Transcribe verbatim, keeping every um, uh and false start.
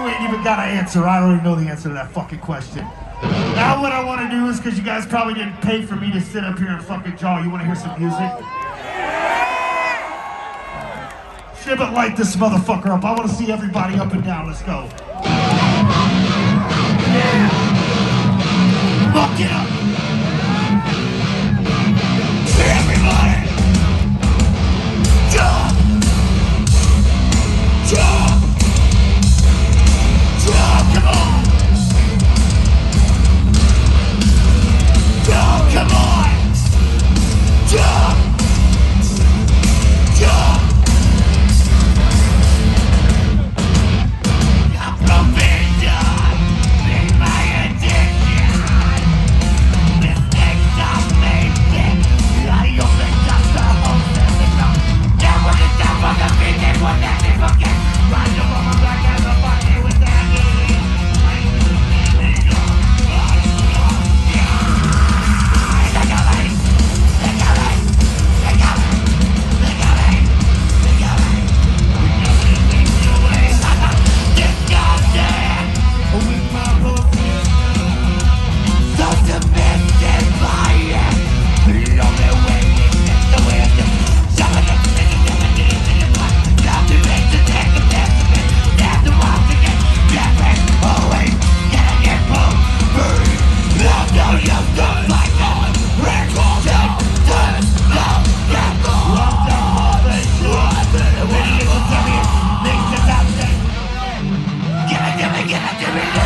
You ain't even got an answer. I already know the answer to that fucking question. Now what I want to do is, because you guys probably didn't pay for me to sit up here and fucking jaw, you want to hear some music? Shit, but light this motherfucker up. I want to see everybody up and down. Let's go. Yeah. Fuck it up. Everybody. Jump. Jump. Jump. Come on. Jump. Come on. Jump. Jump. Give it, give it, give it, give it.